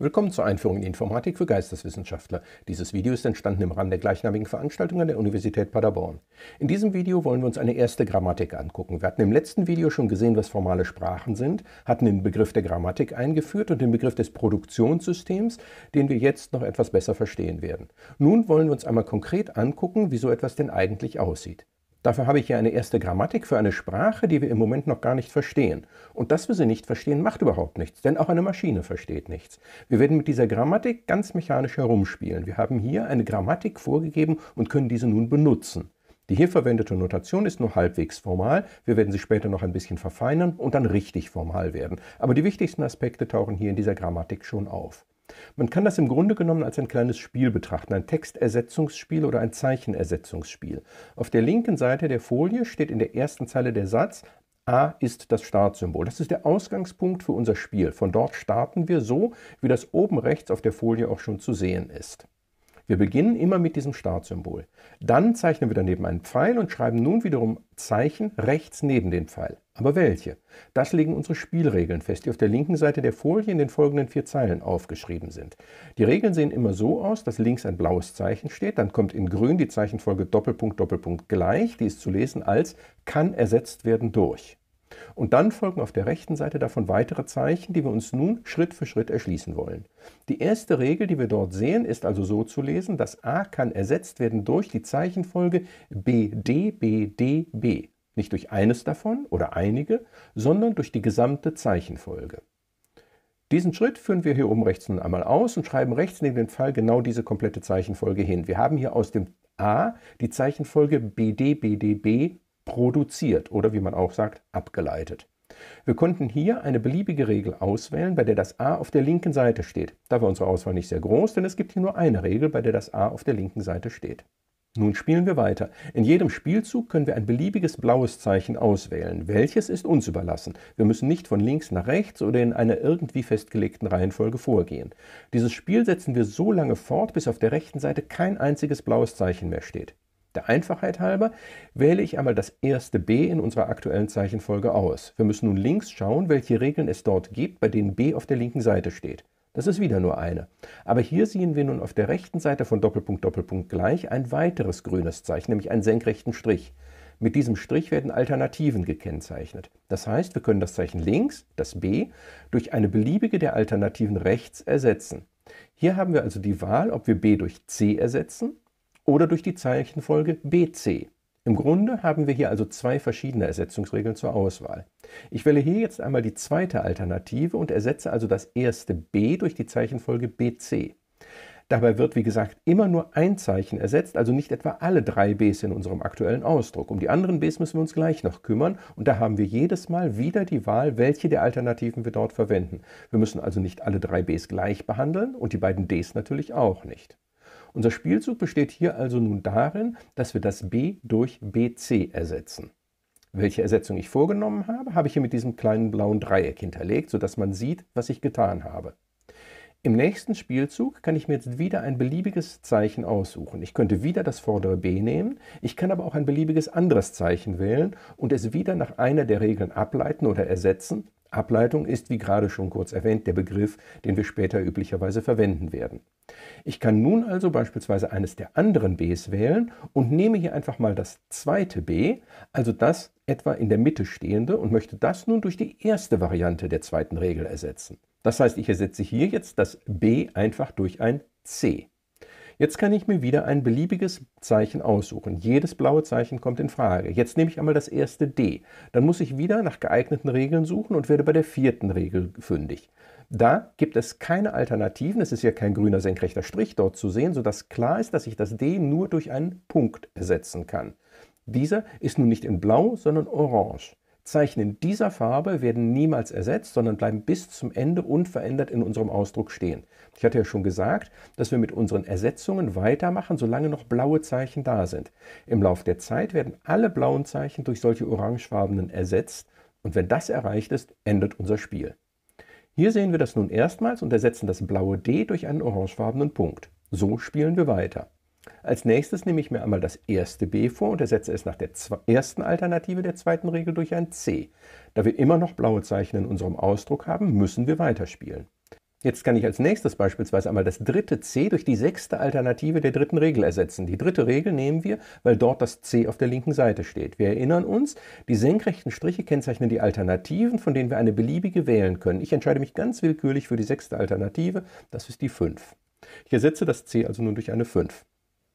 Willkommen zur Einführung in die Informatik für Geisteswissenschaftler. Dieses Video ist entstanden im Rahmen der gleichnamigen Veranstaltung an der Universität Paderborn. In diesem Video wollen wir uns eine erste Grammatik angucken. Wir hatten im letzten Video schon gesehen, was formale Sprachen sind, hatten den Begriff der Grammatik eingeführt und den Begriff des Produktionssystems, den wir jetzt noch etwas besser verstehen werden. Nun wollen wir uns einmal konkret angucken, wie so etwas denn eigentlich aussieht. Dafür habe ich hier eine erste Grammatik für eine Sprache, die wir im Moment noch gar nicht verstehen. Und dass wir sie nicht verstehen, macht überhaupt nichts, denn auch eine Maschine versteht nichts. Wir werden mit dieser Grammatik ganz mechanisch herumspielen. Wir haben hier eine Grammatik vorgegeben und können diese nun benutzen. Die hier verwendete Notation ist nur halbwegs formal. Wir werden sie später noch ein bisschen verfeinern und dann richtig formal werden. Aber die wichtigsten Aspekte tauchen hier in dieser Grammatik schon auf. Man kann das im Grunde genommen als ein kleines Spiel betrachten, ein Textersetzungsspiel oder ein Zeichenersetzungsspiel. Auf der linken Seite der Folie steht in der ersten Zeile der Satz: A ist das Startsymbol. Das ist der Ausgangspunkt für unser Spiel. Von dort starten wir so, wie das oben rechts auf der Folie auch schon zu sehen ist. Wir beginnen immer mit diesem Startsymbol. Dann zeichnen wir daneben einen Pfeil und schreiben nun wiederum Zeichen rechts neben den Pfeil. Aber welche? Das legen unsere Spielregeln fest, die auf der linken Seite der Folie in den folgenden 4 Zeilen aufgeschrieben sind. Die Regeln sehen immer so aus, dass links ein blaues Zeichen steht, dann kommt in grün die Zeichenfolge Doppelpunkt, Doppelpunkt gleich, die ist zu lesen als kann ersetzt werden durch. Und dann folgen auf der rechten Seite davon weitere Zeichen, die wir uns nun Schritt für Schritt erschließen wollen. Die erste Regel, die wir dort sehen, ist also so zu lesen, dass A kann ersetzt werden durch die Zeichenfolge BD, BD, B. Nicht durch eines davon oder einige, sondern durch die gesamte Zeichenfolge. Diesen Schritt führen wir hier oben rechts nun einmal aus und schreiben rechts neben den Pfeil genau diese komplette Zeichenfolge hin. Wir haben hier aus dem A die Zeichenfolge BD, BD, B produziert oder wie man auch sagt, abgeleitet. Wir konnten hier eine beliebige Regel auswählen, bei der das A auf der linken Seite steht. Da war unsere Auswahl nicht sehr groß, denn es gibt hier nur eine Regel, bei der das A auf der linken Seite steht. Nun spielen wir weiter. In jedem Spielzug können wir ein beliebiges blaues Zeichen auswählen. Welches ist uns überlassen. Wir müssen nicht von links nach rechts oder in einer irgendwie festgelegten Reihenfolge vorgehen. Dieses Spiel setzen wir so lange fort, bis auf der rechten Seite kein einziges blaues Zeichen mehr steht. Der Einfachheit halber wähle ich einmal das erste B in unserer aktuellen Zeichenfolge aus. Wir müssen nun links schauen, welche Regeln es dort gibt, bei denen B auf der linken Seite steht. Das ist wieder nur eine. Aber hier sehen wir nun auf der rechten Seite von Doppelpunkt, Doppelpunkt gleich ein weiteres grünes Zeichen, nämlich einen senkrechten Strich. Mit diesem Strich werden Alternativen gekennzeichnet. Das heißt, wir können das Zeichen links, das B, durch eine beliebige der Alternativen rechts ersetzen. Hier haben wir also die Wahl, ob wir B durch C ersetzen oder durch die Zeichenfolge BC. Im Grunde haben wir hier also 2 verschiedene Ersetzungsregeln zur Auswahl. Ich wähle hier jetzt einmal die zweite Alternative und ersetze also das erste B durch die Zeichenfolge BC. Dabei wird, wie gesagt, immer nur ein Zeichen ersetzt, also nicht etwa alle 3 Bs in unserem aktuellen Ausdruck. Um die anderen Bs müssen wir uns gleich noch kümmern und da haben wir jedes Mal wieder die Wahl, welche der Alternativen wir dort verwenden. Wir müssen also nicht alle 3 Bs gleich behandeln und die beiden Ds natürlich auch nicht. Unser Spielzug besteht hier also nun darin, dass wir das B durch BC ersetzen. Welche Ersetzung ich vorgenommen habe, habe ich hier mit diesem kleinen blauen Dreieck hinterlegt, sodass man sieht, was ich getan habe. Im nächsten Spielzug kann ich mir jetzt wieder ein beliebiges Zeichen aussuchen. Ich könnte wieder das vordere B nehmen, ich kann aber auch ein beliebiges anderes Zeichen wählen und es wieder nach einer der Regeln ableiten oder ersetzen. Ableitung ist, wie gerade schon kurz erwähnt, der Begriff, den wir später üblicherweise verwenden werden. Ich kann nun also beispielsweise eines der anderen Bs wählen und nehme hier einfach mal das zweite B, also das etwa in der Mitte stehende, und möchte das nun durch die erste Variante der zweiten Regel ersetzen. Das heißt, ich ersetze hier jetzt das B einfach durch ein C. Jetzt kann ich mir wieder ein beliebiges Zeichen aussuchen. Jedes blaue Zeichen kommt in Frage. Jetzt nehme ich einmal das erste D. Dann muss ich wieder nach geeigneten Regeln suchen und werde bei der 4. Regel fündig. Da gibt es keine Alternativen. Es ist ja kein grüner senkrechter Strich dort zu sehen, sodass klar ist, dass ich das D nur durch einen Punkt ersetzen kann. Dieser ist nun nicht in Blau, sondern Orange. Zeichen in dieser Farbe werden niemals ersetzt, sondern bleiben bis zum Ende unverändert in unserem Ausdruck stehen. Ich hatte ja schon gesagt, dass wir mit unseren Ersetzungen weitermachen, solange noch blaue Zeichen da sind. Im Lauf der Zeit werden alle blauen Zeichen durch solche orangefarbenen ersetzt und wenn das erreicht ist, endet unser Spiel. Hier sehen wir das nun erstmals und ersetzen das blaue D durch einen orangefarbenen Punkt. So spielen wir weiter. Als nächstes nehme ich mir einmal das erste B vor und ersetze es nach der ersten Alternative der zweiten Regel durch ein C. Da wir immer noch blaue Zeichen in unserem Ausdruck haben, müssen wir weiterspielen. Jetzt kann ich als nächstes beispielsweise einmal das dritte c durch die sechste Alternative der dritten Regel ersetzen. Die dritte Regel nehmen wir, weil dort das c auf der linken Seite steht. Wir erinnern uns, die senkrechten Striche kennzeichnen die Alternativen, von denen wir eine beliebige wählen können. Ich entscheide mich ganz willkürlich für die sechste Alternative, das ist die 5. Ich ersetze das c also nun durch eine 5.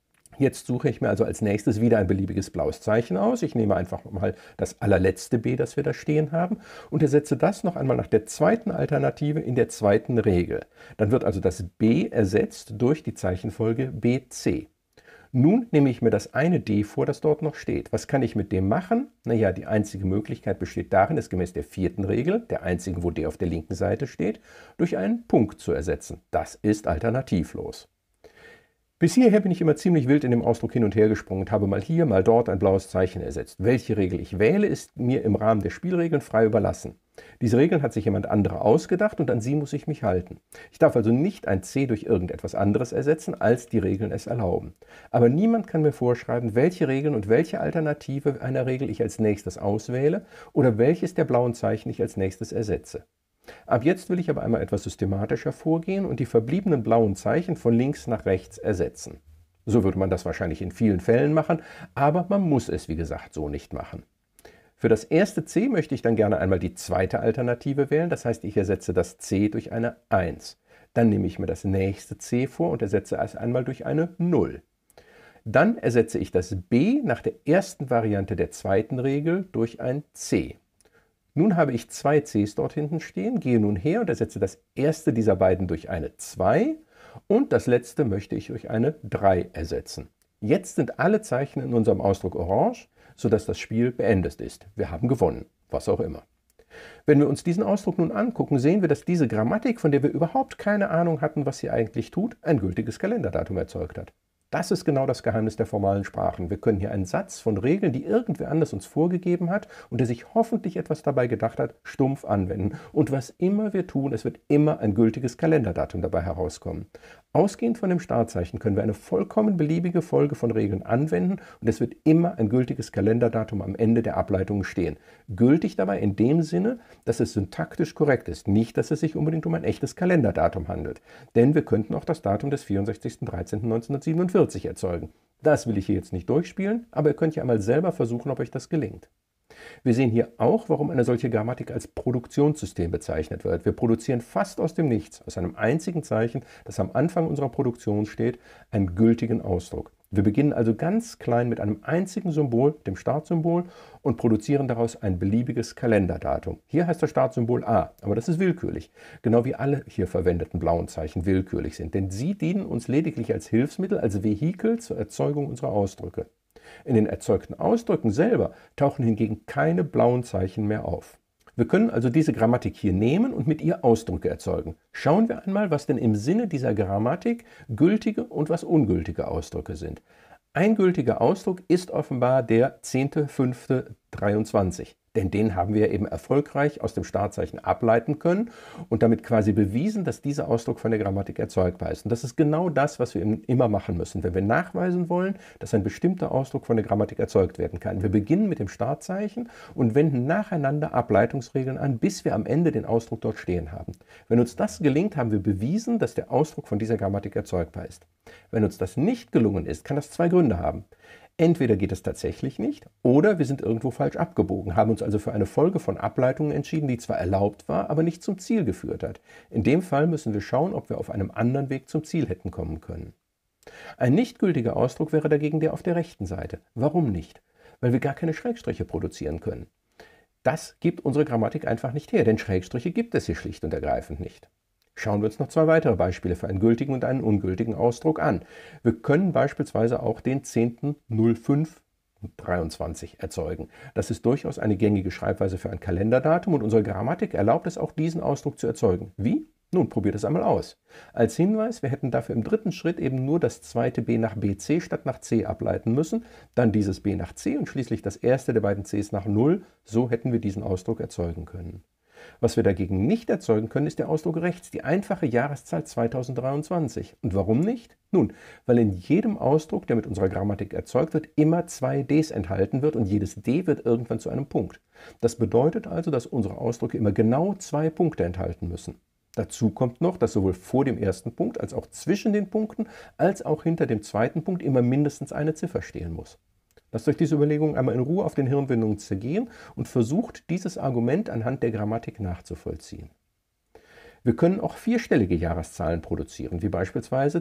Jetzt suche ich mir also als nächstes wieder ein beliebiges blaues Zeichen aus. Ich nehme einfach mal das allerletzte b, das wir da stehen haben, und ersetze das noch einmal nach der zweiten Alternative in der zweiten Regel. Dann wird also das b ersetzt durch die Zeichenfolge bc. Nun nehme ich mir das eine d vor, das dort noch steht. Was kann ich mit dem machen? Naja, die einzige Möglichkeit besteht darin, es gemäß der vierten Regel, der einzigen, wo d auf der linken Seite steht, durch einen Punkt zu ersetzen. Das ist alternativlos. Bis hierher bin ich immer ziemlich wild in dem Ausdruck hin und her gesprungen und habe mal hier, mal dort ein blaues Zeichen ersetzt. Welche Regel ich wähle, ist mir im Rahmen der Spielregeln frei überlassen. Diese Regeln hat sich jemand anderer ausgedacht und an sie muss ich mich halten. Ich darf also nicht ein c durch irgendetwas anderes ersetzen, als die Regeln es erlauben. Aber niemand kann mir vorschreiben, welche Regeln und welche Alternative einer Regel ich als nächstes auswähle oder welches der blauen Zeichen ich als nächstes ersetze. Ab jetzt will ich aber einmal etwas systematischer vorgehen und die verbliebenen blauen Zeichen von links nach rechts ersetzen. So würde man das wahrscheinlich in vielen Fällen machen, aber man muss es, wie gesagt, so nicht machen. Für das erste c möchte ich dann gerne einmal die zweite Alternative wählen, das heißt, ich ersetze das c durch eine 1. Dann nehme ich mir das nächste c vor und ersetze es einmal durch eine 0. Dann ersetze ich das b nach der ersten Variante der zweiten Regel durch ein c. Nun habe ich zwei Cs dort hinten stehen, gehe nun her und ersetze das erste dieser beiden durch eine 2 und das letzte möchte ich durch eine 3 ersetzen. Jetzt sind alle Zeichen in unserem Ausdruck orange, sodass das Spiel beendet ist. Wir haben gewonnen, was auch immer. Wenn wir uns diesen Ausdruck nun angucken, sehen wir, dass diese Grammatik, von der wir überhaupt keine Ahnung hatten, was sie eigentlich tut, ein gültiges Kalenderdatum erzeugt hat. Das ist genau das Geheimnis der formalen Sprachen. Wir können hier einen Satz von Regeln, die irgendwer anders uns vorgegeben hat und der sich hoffentlich etwas dabei gedacht hat, stumpf anwenden. Und was immer wir tun, es wird immer ein gültiges Kalenderdatum dabei herauskommen. Ausgehend von dem Startzeichen können wir eine vollkommen beliebige Folge von Regeln anwenden und es wird immer ein gültiges Kalenderdatum am Ende der Ableitungen stehen. Gültig dabei in dem Sinne, dass es syntaktisch korrekt ist, nicht, dass es sich unbedingt um ein echtes Kalenderdatum handelt. Denn wir könnten auch das Datum des 64.13.1947 erzeugen. Das will ich hier jetzt nicht durchspielen, aber ihr könnt ja einmal selber versuchen, ob euch das gelingt. Wir sehen hier auch, warum eine solche Grammatik als Produktionssystem bezeichnet wird. Wir produzieren fast aus dem Nichts, aus einem einzigen Zeichen, das am Anfang unserer Produktion steht, einen gültigen Ausdruck. Wir beginnen also ganz klein mit einem einzigen Symbol, dem Startsymbol, und produzieren daraus ein beliebiges Kalenderdatum. Hier heißt das Startsymbol A, aber das ist willkürlich, genau wie alle hier verwendeten blauen Zeichen willkürlich sind, denn sie dienen uns lediglich als Hilfsmittel, als Vehikel zur Erzeugung unserer Ausdrücke. In den erzeugten Ausdrücken selber tauchen hingegen keine blauen Zeichen mehr auf. Wir können also diese Grammatik hier nehmen und mit ihr Ausdrücke erzeugen. Schauen wir einmal, was denn im Sinne dieser Grammatik gültige und was ungültige Ausdrücke sind. Ein gültiger Ausdruck ist offenbar der 10.05.23. Denn den haben wir eben erfolgreich aus dem Startzeichen ableiten können und damit quasi bewiesen, dass dieser Ausdruck von der Grammatik erzeugbar ist. Und das ist genau das, was wir immer machen müssen, wenn wir nachweisen wollen, dass ein bestimmter Ausdruck von der Grammatik erzeugt werden kann. Wir beginnen mit dem Startzeichen und wenden nacheinander Ableitungsregeln an, bis wir am Ende den Ausdruck dort stehen haben. Wenn uns das gelingt, haben wir bewiesen, dass der Ausdruck von dieser Grammatik erzeugbar ist. Wenn uns das nicht gelungen ist, kann das zwei Gründe haben. Entweder geht es tatsächlich nicht oder wir sind irgendwo falsch abgebogen, haben uns also für eine Folge von Ableitungen entschieden, die zwar erlaubt war, aber nicht zum Ziel geführt hat. In dem Fall müssen wir schauen, ob wir auf einem anderen Weg zum Ziel hätten kommen können. Ein nicht gültiger Ausdruck wäre dagegen der auf der rechten Seite. Warum nicht? Weil wir gar keine Schrägstriche produzieren können. Das gibt unsere Grammatik einfach nicht her, denn Schrägstriche gibt es hier schlicht und ergreifend nicht. Schauen wir uns noch zwei weitere Beispiele für einen gültigen und einen ungültigen Ausdruck an. Wir können beispielsweise auch den 10.05.23 erzeugen. Das ist durchaus eine gängige Schreibweise für ein Kalenderdatum und unsere Grammatik erlaubt es auch, diesen Ausdruck zu erzeugen. Wie? Nun, probiert es einmal aus. Als Hinweis, wir hätten dafür im dritten Schritt eben nur das zweite b nach bc statt nach c ableiten müssen, dann dieses b nach c und schließlich das erste der beiden c's nach 0. So hätten wir diesen Ausdruck erzeugen können. Was wir dagegen nicht erzeugen können, ist der Ausdruck rechts, die einfache Jahreszahl 2023. Und warum nicht? Nun, weil in jedem Ausdruck, der mit unserer Grammatik erzeugt wird, immer zwei Ds enthalten wird und jedes D wird irgendwann zu einem Punkt. Das bedeutet also, dass unsere Ausdrücke immer genau zwei Punkte enthalten müssen. Dazu kommt noch, dass sowohl vor dem ersten Punkt als auch zwischen den Punkten als auch hinter dem zweiten Punkt immer mindestens eine Ziffer stehen muss. Lasst euch diese Überlegungen einmal in Ruhe auf den Hirnwindungen zergehen und versucht, dieses Argument anhand der Grammatik nachzuvollziehen. Wir können auch vierstellige Jahreszahlen produzieren, wie beispielsweise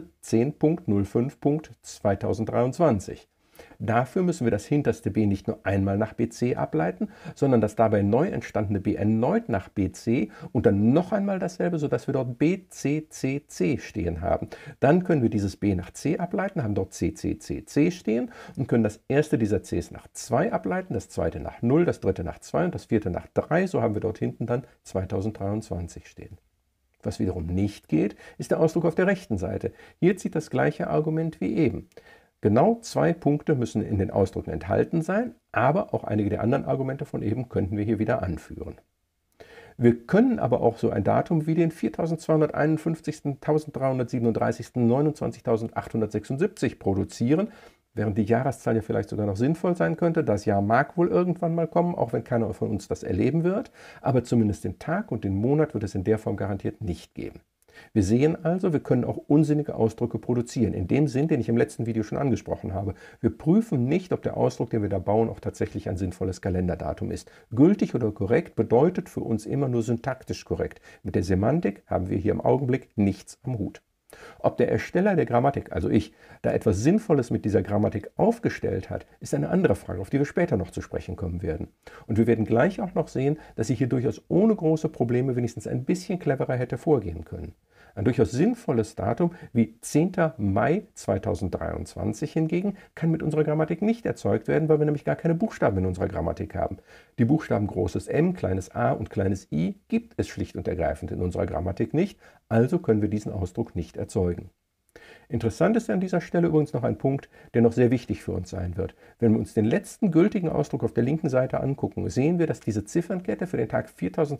10.05.2023. Dafür müssen wir das hinterste b nicht nur einmal nach bc ableiten, sondern das dabei neu entstandene b erneut nach bc und dann noch einmal dasselbe, sodass wir dort bccc stehen haben. Dann können wir dieses b nach c ableiten, haben dort cccc stehen und können das erste dieser c's nach 2 ableiten, das zweite nach 0, das dritte nach 2 und das vierte nach 3. So haben wir dort hinten dann 2023 stehen. Was wiederum nicht geht, ist der Ausdruck auf der rechten Seite. Hier zieht das gleiche Argument wie eben. Genau 2 Punkte müssen in den Ausdrücken enthalten sein, aber auch einige der anderen Argumente von eben könnten wir hier wieder anführen. Wir können aber auch so ein Datum wie den 4251., 1337., 29.876 produzieren, während die Jahreszahl ja vielleicht sogar noch sinnvoll sein könnte. Das Jahr mag wohl irgendwann mal kommen, auch wenn keiner von uns das erleben wird, aber zumindest den Tag und den Monat wird es in der Form garantiert nicht geben. Wir sehen also, wir können auch unsinnige Ausdrücke produzieren, in dem Sinn, den ich im letzten Video schon angesprochen habe. Wir prüfen nicht, ob der Ausdruck, den wir da bauen, auch tatsächlich ein sinnvolles Kalenderdatum ist. Gültig oder korrekt bedeutet für uns immer nur syntaktisch korrekt. Mit der Semantik haben wir hier im Augenblick nichts am Hut. Ob der Ersteller der Grammatik, also ich, da etwas Sinnvolles mit dieser Grammatik aufgestellt hat, ist eine andere Frage, auf die wir später noch zu sprechen kommen werden. Und wir werden gleich auch noch sehen, dass ich hier durchaus ohne große Probleme wenigstens ein bisschen cleverer hätte vorgehen können. Ein durchaus sinnvolles Datum wie 10. Mai 2023 hingegen kann mit unserer Grammatik nicht erzeugt werden, weil wir nämlich gar keine Buchstaben in unserer Grammatik haben. Die Buchstaben großes M, kleines a und kleines i gibt es schlicht und ergreifend in unserer Grammatik nicht, also können wir diesen Ausdruck nicht erzeugen. Interessant ist an dieser Stelle übrigens noch ein Punkt, der noch sehr wichtig für uns sein wird. Wenn wir uns den letzten gültigen Ausdruck auf der linken Seite angucken, sehen wir, dass diese Ziffernkette für den Tag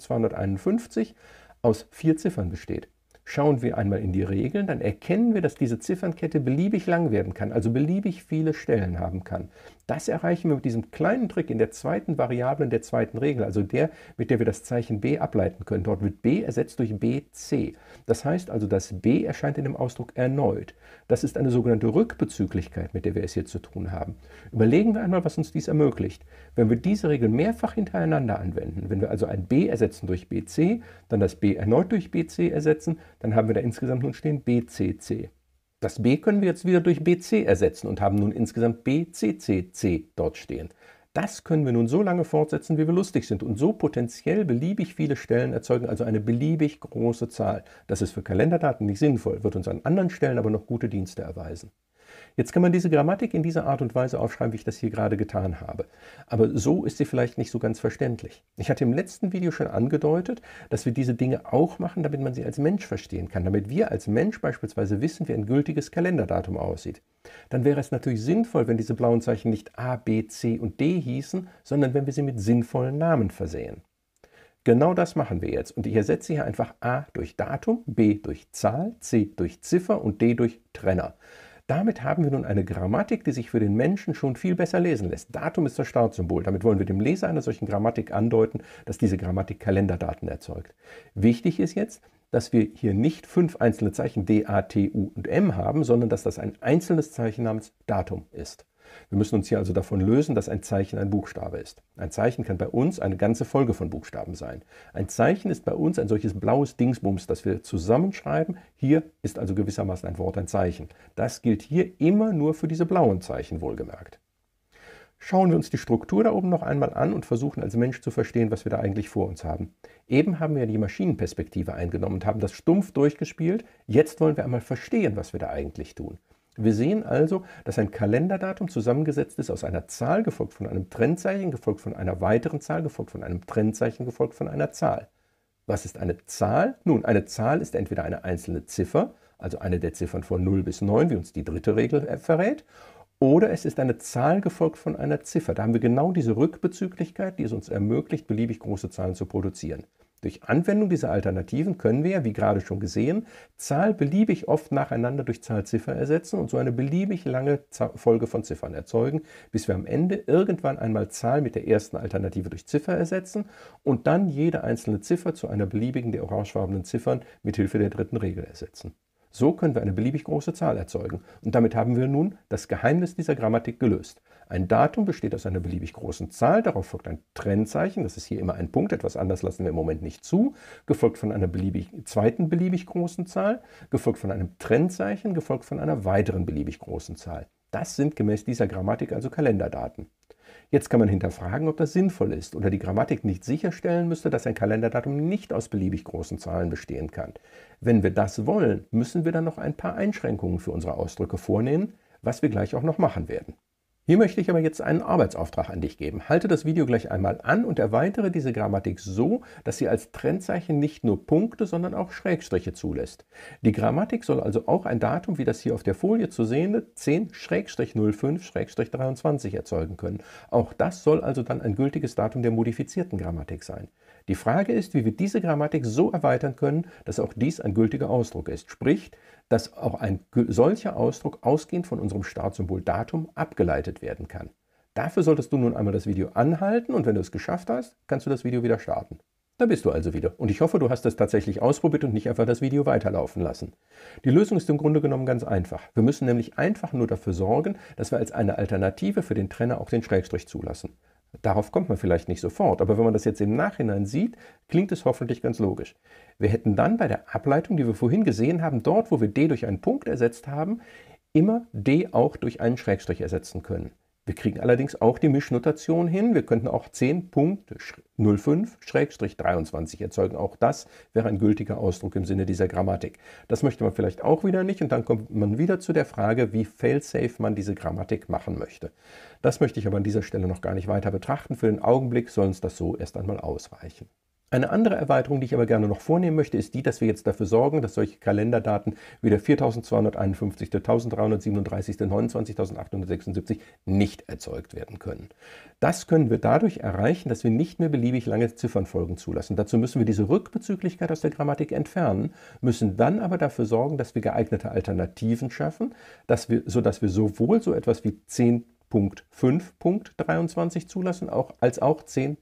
4251 aus 4 Ziffern besteht. Schauen wir einmal in die Regeln, dann erkennen wir, dass diese Ziffernkette beliebig lang werden kann, also beliebig viele Stellen haben kann. Das erreichen wir mit diesem kleinen Trick in der zweiten Variablen der zweiten Regel, also der, mit der wir das Zeichen b ableiten können. Dort wird b ersetzt durch bc. Das heißt also, das b erscheint in dem Ausdruck erneut. Das ist eine sogenannte Rückbezüglichkeit, mit der wir es hier zu tun haben. Überlegen wir einmal, was uns dies ermöglicht. Wenn wir diese Regel mehrfach hintereinander anwenden, wenn wir also ein b ersetzen durch bc, dann das b erneut durch bc ersetzen, dann haben wir da insgesamt nun stehen bcc. Das b können wir jetzt wieder durch bc ersetzen und haben nun insgesamt bccc dort stehen. Das können wir nun so lange fortsetzen, wie wir lustig sind und so potenziell beliebig viele Stellen erzeugen, also eine beliebig große Zahl. Das ist für Kalenderdaten nicht sinnvoll, wird uns an anderen Stellen aber noch gute Dienste erweisen. Jetzt kann man diese Grammatik in dieser Art und Weise aufschreiben, wie ich das hier gerade getan habe. Aber so ist sie vielleicht nicht so ganz verständlich. Ich hatte im letzten Video schon angedeutet, dass wir diese Dinge auch machen, damit man sie als Mensch verstehen kann, damit wir als Mensch beispielsweise wissen, wie ein gültiges Kalenderdatum aussieht. Dann wäre es natürlich sinnvoll, wenn diese blauen Zeichen nicht A, B, C und D hießen, sondern wenn wir sie mit sinnvollen Namen versehen. Genau das machen wir jetzt und ich ersetze hier einfach A durch Datum, B durch Zahl, C durch Ziffer und D durch Trenner. Damit haben wir nun eine Grammatik, die sich für den Menschen schon viel besser lesen lässt. Datum ist das Startsymbol. Damit wollen wir dem Leser einer solchen Grammatik andeuten, dass diese Grammatik Kalenderdaten erzeugt. Wichtig ist jetzt, dass wir hier nicht 5 einzelne Zeichen D, A, T, U und M haben, sondern dass das ein einzelnes Zeichen namens Datum ist. Wir müssen uns hier also davon lösen, dass ein Zeichen ein Buchstabe ist. Ein Zeichen kann bei uns eine ganze Folge von Buchstaben sein. Ein Zeichen ist bei uns ein solches blaues Dingsbums, das wir zusammenschreiben. Hier ist also gewissermaßen ein Wort ein Zeichen. Das gilt hier immer nur für diese blauen Zeichen, wohlgemerkt. Schauen wir uns die Struktur da oben noch einmal an und versuchen als Mensch zu verstehen, was wir da eigentlich vor uns haben. Eben haben wir die Maschinenperspektive eingenommen und haben das stumpf durchgespielt. Jetzt wollen wir einmal verstehen, was wir da eigentlich tun. Wir sehen also, dass ein Kalenderdatum zusammengesetzt ist aus einer Zahl, gefolgt von einem Trennzeichen, gefolgt von einer weiteren Zahl, gefolgt von einem Trennzeichen, gefolgt von einer Zahl. Was ist eine Zahl? Nun, eine Zahl ist entweder eine einzelne Ziffer, also eine der Ziffern von 0 bis 9, wie uns die dritte Regel verrät, oder es ist eine Zahl gefolgt von einer Ziffer. Da haben wir genau diese Rückbezüglichkeit, die es uns ermöglicht, beliebig große Zahlen zu produzieren. Durch Anwendung dieser Alternativen können wir, wie gerade schon gesehen, Zahl beliebig oft nacheinander durch Zahl-Ziffer ersetzen und so eine beliebig lange Folge von Ziffern erzeugen, bis wir am Ende irgendwann einmal Zahl mit der ersten Alternative durch Ziffer ersetzen und dann jede einzelne Ziffer zu einer beliebigen der orangefarbenen Ziffern mit Hilfe der dritten Regel ersetzen. So können wir eine beliebig große Zahl erzeugen und damit haben wir nun das Geheimnis dieser Grammatik gelöst. Ein Datum besteht aus einer beliebig großen Zahl, darauf folgt ein Trennzeichen, das ist hier immer ein Punkt, etwas anders lassen wir im Moment nicht zu, gefolgt von einer zweiten beliebig großen Zahl, gefolgt von einem Trennzeichen, gefolgt von einer weiteren beliebig großen Zahl. Das sind gemäß dieser Grammatik also Kalenderdaten. Jetzt kann man hinterfragen, ob das sinnvoll ist oder die Grammatik nicht sicherstellen müsste, dass ein Kalenderdatum nicht aus beliebig großen Zahlen bestehen kann. Wenn wir das wollen, müssen wir dann noch ein paar Einschränkungen für unsere Ausdrücke vornehmen, was wir gleich auch noch machen werden. Hier möchte ich aber jetzt einen Arbeitsauftrag an dich geben. Halte das Video gleich einmal an und erweitere diese Grammatik so, dass sie als Trennzeichen nicht nur Punkte, sondern auch Schrägstriche zulässt. Die Grammatik soll also auch ein Datum, wie das hier auf der Folie zu sehende 10-05-23 erzeugen können. Auch das soll also dann ein gültiges Datum der modifizierten Grammatik sein. Die Frage ist, wie wir diese Grammatik so erweitern können, dass auch dies ein gültiger Ausdruck ist. Sprich, dass auch ein solcher Ausdruck ausgehend von unserem Startsymbol Datum abgeleitet werden kann. Dafür solltest du nun einmal das Video anhalten und wenn du es geschafft hast, kannst du das Video wieder starten. Da bist du also wieder und ich hoffe, du hast es tatsächlich ausprobiert und nicht einfach das Video weiterlaufen lassen. Die Lösung ist im Grunde genommen ganz einfach. Wir müssen nämlich einfach nur dafür sorgen, dass wir als eine Alternative für den Trenner auch den Schrägstrich zulassen. Darauf kommt man vielleicht nicht sofort, aber wenn man das jetzt im Nachhinein sieht, klingt es hoffentlich ganz logisch. Wir hätten dann bei der Ableitung, die wir vorhin gesehen haben, dort, wo wir d durch einen Punkt ersetzt haben, immer d auch durch einen Schrägstrich ersetzen können. Wir kriegen allerdings auch die Mischnotation hin. Wir könnten auch 10.05-23 erzeugen. Auch das wäre ein gültiger Ausdruck im Sinne dieser Grammatik. Das möchte man vielleicht auch wieder nicht und dann kommt man wieder zu der Frage, wie fail-safe man diese Grammatik machen möchte. Das möchte ich aber an dieser Stelle noch gar nicht weiter betrachten. Für den Augenblick soll uns das so erst einmal ausreichen. Eine andere Erweiterung, die ich aber gerne noch vornehmen möchte, ist die, dass wir jetzt dafür sorgen, dass solche Kalenderdaten wie der 4251., 1337., 29.876 nicht erzeugt werden können. Das können wir dadurch erreichen, dass wir nicht mehr beliebig lange Ziffernfolgen zulassen. Dazu müssen wir diese Rückbezüglichkeit aus der Grammatik entfernen, müssen dann aber dafür sorgen, dass wir geeignete Alternativen schaffen, sodass wir sowohl so etwas wie 10.5.23 zulassen, als auch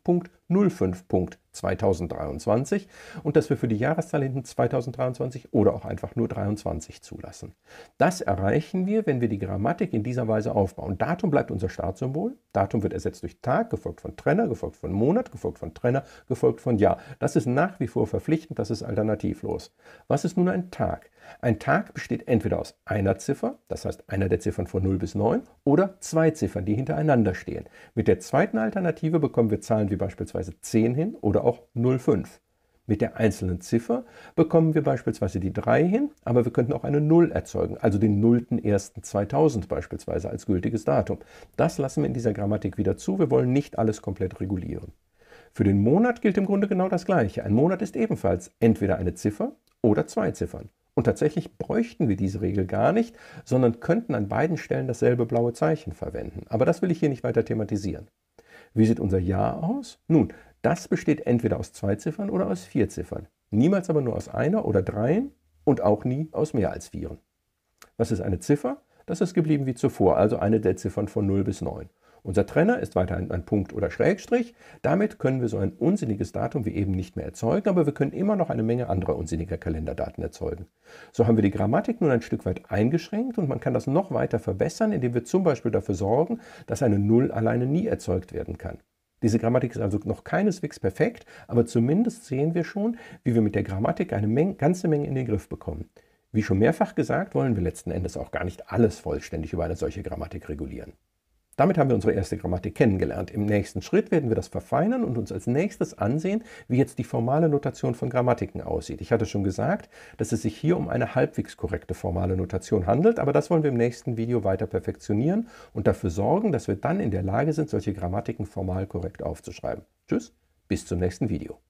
10.05.2023 und dass wir für die Jahreszahl hinten 2023 oder auch einfach nur 23 zulassen. Das erreichen wir, wenn wir die Grammatik in dieser Weise aufbauen. Datum bleibt unser Startsymbol, Datum wird ersetzt durch Tag, gefolgt von Trenner, gefolgt von Monat, gefolgt von Trenner, gefolgt von Jahr. Das ist nach wie vor verpflichtend, das ist alternativlos. Was ist nun ein Tag? Ein Tag besteht entweder aus einer Ziffer, das heißt einer der Ziffern von 0 bis 9, oder zwei Ziffern, die hintereinander stehen. Mit der zweiten Alternative bekommen wir Zahlen wie beispielsweise 10 hin oder auch 05. Mit der einzelnen Ziffer bekommen wir beispielsweise die 3 hin, aber wir könnten auch eine 0 erzeugen, also den 0.01.2000 beispielsweise als gültiges Datum. Das lassen wir in dieser Grammatik wieder zu, wir wollen nicht alles komplett regulieren. Für den Monat gilt im Grunde genau das Gleiche. Ein Monat ist ebenfalls entweder eine Ziffer oder zwei Ziffern. Und tatsächlich bräuchten wir diese Regel gar nicht, sondern könnten an beiden Stellen dasselbe blaue Zeichen verwenden. Aber das will ich hier nicht weiter thematisieren. Wie sieht unser Jahr aus? Nun, das besteht entweder aus zwei Ziffern oder aus vier Ziffern. Niemals aber nur aus einer oder dreien und auch nie aus mehr als vieren. Was ist eine Ziffer? Das ist geblieben wie zuvor, also eine der Ziffern von 0 bis 9. Unser Trenner ist weiterhin ein Punkt oder Schrägstrich. Damit können wir so ein unsinniges Datum wie eben nicht mehr erzeugen, aber wir können immer noch eine Menge anderer unsinniger Kalenderdaten erzeugen. So haben wir die Grammatik nun ein Stück weit eingeschränkt und man kann das noch weiter verbessern, indem wir zum Beispiel dafür sorgen, dass eine 0 alleine nie erzeugt werden kann. Diese Grammatik ist also noch keineswegs perfekt, aber zumindest sehen wir schon, wie wir mit der Grammatik eine ganze Menge in den Griff bekommen. Wie schon mehrfach gesagt, wollen wir letzten Endes auch gar nicht alles vollständig über eine solche Grammatik regulieren. Damit haben wir unsere erste Grammatik kennengelernt. Im nächsten Schritt werden wir das verfeinern und uns als nächstes ansehen, wie jetzt die formale Notation von Grammatiken aussieht. Ich hatte schon gesagt, dass es sich hier um eine halbwegs korrekte formale Notation handelt, aber das wollen wir im nächsten Video weiter perfektionieren und dafür sorgen, dass wir dann in der Lage sind, solche Grammatiken formal korrekt aufzuschreiben. Tschüss, bis zum nächsten Video.